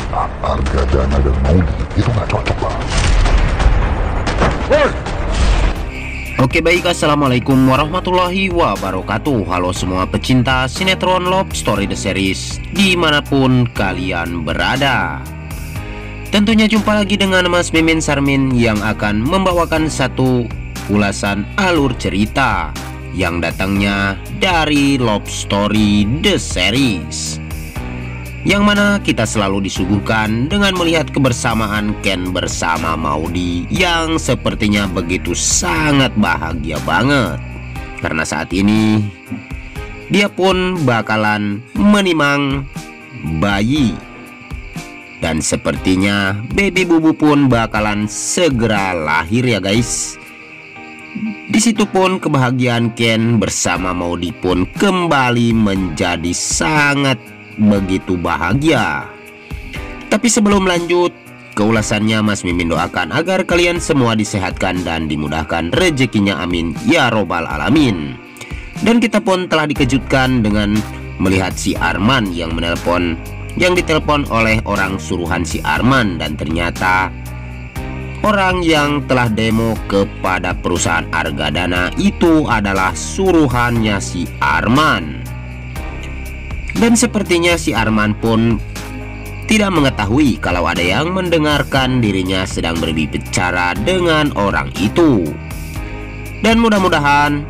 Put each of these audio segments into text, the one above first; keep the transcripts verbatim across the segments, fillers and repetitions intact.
Argadana dan Maudi itu nggak cocok bang. Oke baik, assalamualaikum warahmatullahi wabarakatuh. Halo semua pecinta sinetron Love Story The Series dimanapun kalian berada. Tentunya jumpa lagi dengan Mas Mimin Sarmin yang akan membawakan satu ulasan alur cerita yang datangnya dari Love Story The Series, yang mana kita selalu disuguhkan dengan melihat kebersamaan Ken bersama Maudi yang sepertinya begitu sangat bahagia banget. Karena saat ini dia pun bakalan menimang bayi. Dan sepertinya baby bubu pun bakalan segera lahir ya guys. Disitu pun kebahagiaan Ken bersama Maudi pun kembali menjadi sangat begitu bahagia. Tapi sebelum lanjut ke ulasannya, Mas Mimin doakan agar kalian semua disehatkan dan dimudahkan rezekinya, amin ya robbal alamin. Dan kita pun telah dikejutkan dengan melihat si Arman yang menelpon, yang ditelepon oleh orang suruhan si Arman, dan ternyata orang yang telah demo kepada perusahaan Argadana itu adalah suruhannya si Arman. Dan sepertinya si Arman pun tidak mengetahui kalau ada yang mendengarkan dirinya sedang berbicara dengan orang itu. Dan mudah-mudahan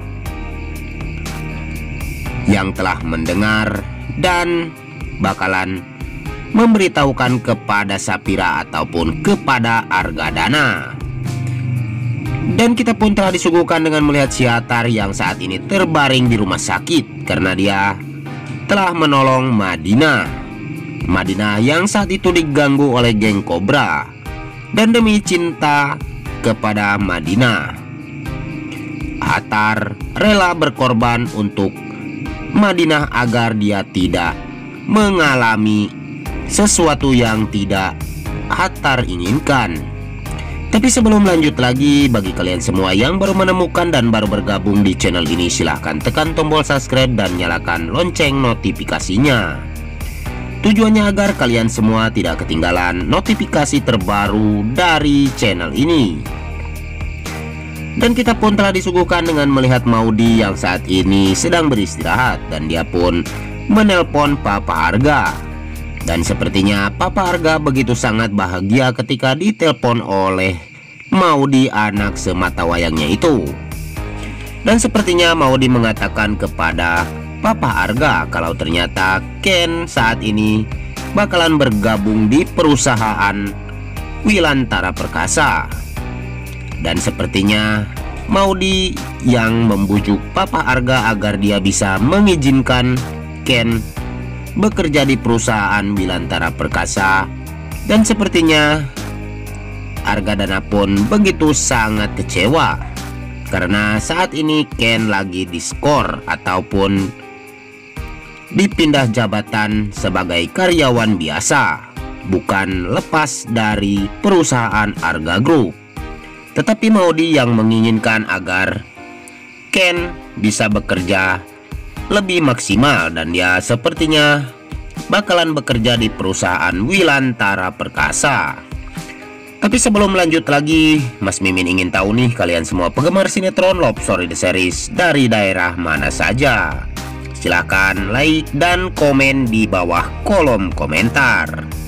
yang telah mendengar dan bakalan memberitahukan kepada Sapira ataupun kepada Argadana. Dan kita pun telah disuguhkan dengan melihat si Atar yang saat ini terbaring di rumah sakit karena dia telah menolong Madinah. Madinah yang saat itu diganggu oleh geng Cobra. Dan demi cinta kepada Madinah, Atar rela berkorban untuk Madinah agar dia tidak mengalami sesuatu yang tidak Atar inginkan. Tapi sebelum lanjut lagi, bagi kalian semua yang baru menemukan dan baru bergabung di channel ini, silahkan tekan tombol subscribe dan nyalakan lonceng notifikasinya. Tujuannya agar kalian semua tidak ketinggalan notifikasi terbaru dari channel ini. Dan kita pun telah disuguhkan dengan melihat Maudi yang saat ini sedang beristirahat, dan dia pun menelpon Papa Arga. Dan sepertinya Papa Arga begitu sangat bahagia ketika ditelepon oleh Maudi, anak semata wayangnya itu. Dan sepertinya Maudi mengatakan kepada Papa Arga kalau ternyata Ken saat ini bakalan bergabung di perusahaan Wilantara Perkasa. Dan sepertinya Maudi yang membujuk Papa Arga agar dia bisa mengizinkan Ken bekerja di perusahaan Wilantara Perkasa. Dan sepertinya Argadana pun begitu sangat kecewa karena saat ini Ken lagi diskor ataupun dipindah jabatan sebagai karyawan biasa, bukan lepas dari perusahaan Arga Group. Tetapi Maudi yang menginginkan agar Ken bisa bekerja lebih maksimal, dan dia sepertinya bakalan bekerja di perusahaan Wilantara Perkasa. Tapi sebelum lanjut lagi, Mas Mimin ingin tahu nih, kalian semua penggemar sinetron Love Story The Series dari daerah mana saja? Silahkan like dan komen di bawah kolom komentar.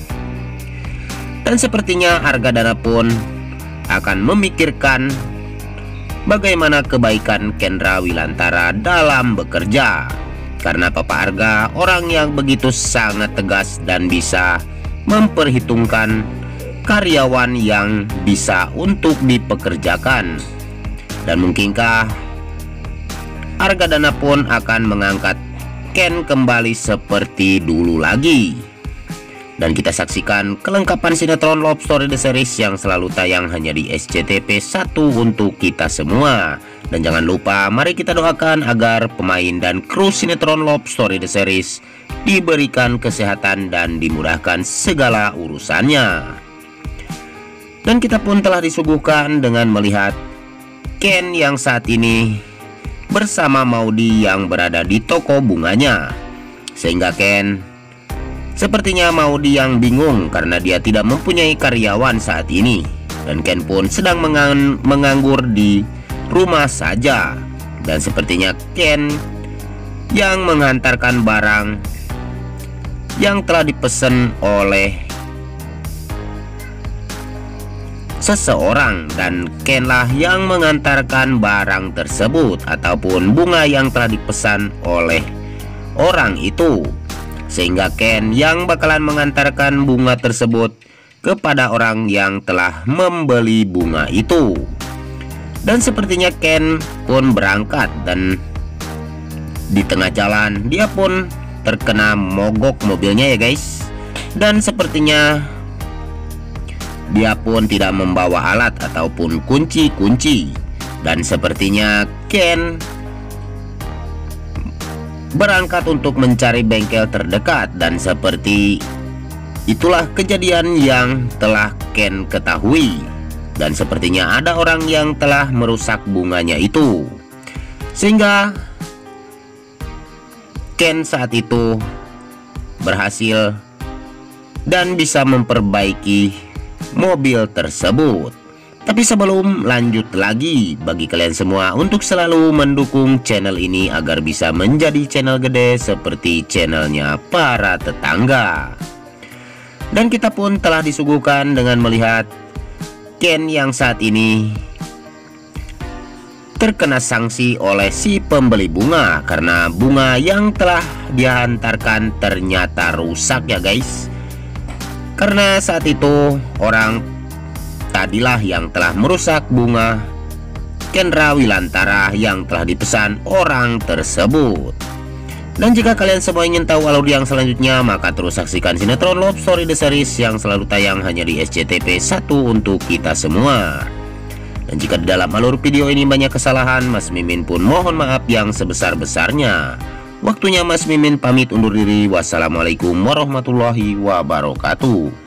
Dan sepertinya Argadana pun akan memikirkan bagaimana kebaikan Kendra Wilantara dalam bekerja, karena Papa Arga orang yang begitu sangat tegas dan bisa memperhitungkan karyawan yang bisa untuk dipekerjakan. Dan mungkinkah Argadana pun akan mengangkat Ken kembali seperti dulu lagi? Dan kita saksikan kelengkapan sinetron Love Story The Series yang selalu tayang hanya di S C T V satu untuk kita semua. Dan jangan lupa, mari kita doakan agar pemain dan kru sinetron Love Story The Series diberikan kesehatan dan dimudahkan segala urusannya. Dan kita pun telah disuguhkan dengan melihat Ken yang saat ini bersama Maudi yang berada di toko bunganya, sehingga Ken Sepertinya Maudi yang bingung karena dia tidak mempunyai karyawan saat ini, dan Ken pun sedang mengang menganggur di rumah saja. Dan sepertinya Ken yang mengantarkan barang yang telah dipesan oleh seseorang, dan Ken lah yang mengantarkan barang tersebut ataupun bunga yang telah dipesan oleh orang itu, sehingga Ken yang bakalan mengantarkan bunga tersebut kepada orang yang telah membeli bunga itu. Dan sepertinya Ken pun berangkat, dan di tengah jalan dia pun terkena mogok mobilnya ya guys. Dan sepertinya dia pun tidak membawa alat ataupun kunci-kunci, dan sepertinya Ken berangkat untuk mencari bengkel terdekat. Dan seperti itulah kejadian yang telah Ken ketahui, dan sepertinya ada orang yang telah merusak bunganya itu, sehingga Ken saat itu berhasil dan bisa memperbaiki mobil tersebut. Tapi sebelum lanjut lagi, bagi kalian semua untuk selalu mendukung channel ini agar bisa menjadi channel gede seperti channelnya para tetangga. Dan kita pun telah disuguhkan dengan melihat Ken yang saat ini terkena sanksi oleh si pembeli bunga karena bunga yang telah dia hantarkan ternyata rusak ya guys. Karena saat itu orang tadilah yang telah merusak bunga Kendra Wilantara yang telah dipesan orang tersebut. Dan jika kalian semua ingin tahu alur yang selanjutnya, maka terus saksikan sinetron Love Story The Series yang selalu tayang hanya di S C T V satu untuk kita semua. Dan jika di dalam alur video ini banyak kesalahan, Mas Mimin pun mohon maaf yang sebesar-besarnya. Waktunya Mas Mimin pamit undur diri. Wassalamualaikum warahmatullahi wabarakatuh.